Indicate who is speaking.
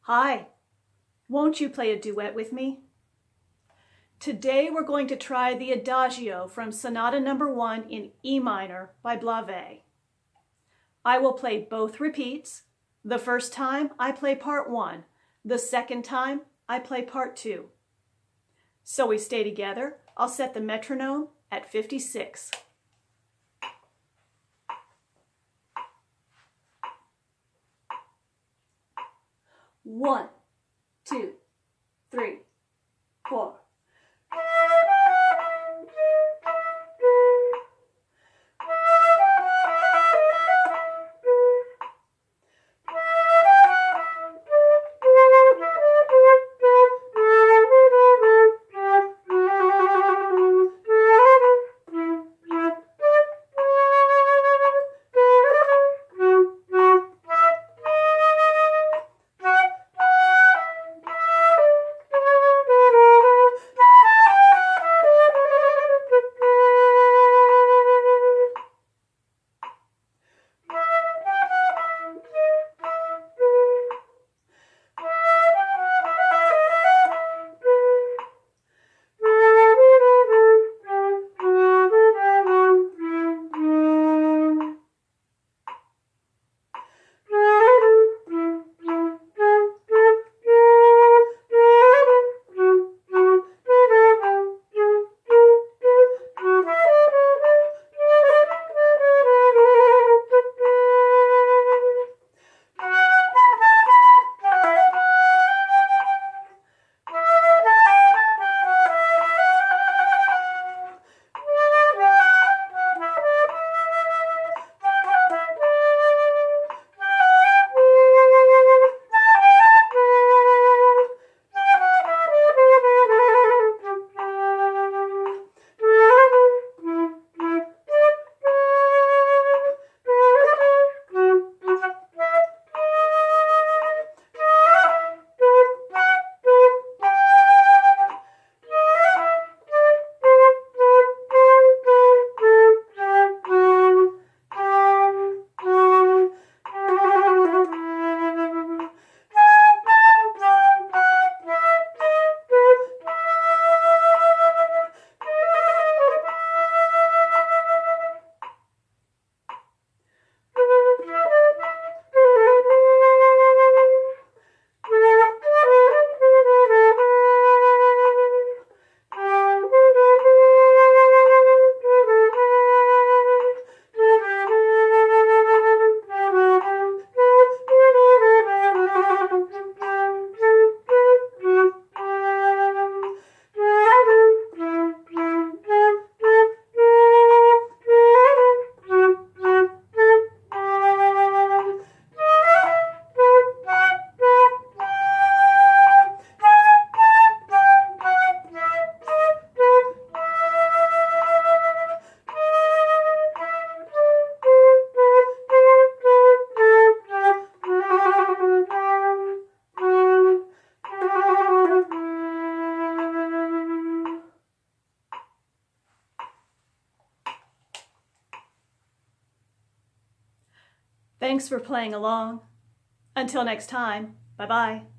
Speaker 1: Hi, won't you play a duet with me? Today we're going to try the Adagio from Sonata No. 1 in E minor by Blavet. I will play both repeats. The first time I play part 1. The second time I play part 2. So we stay together. I'll set the metronome at 56. One, two, three, four. Thanks for playing along. Until next time, bye-bye.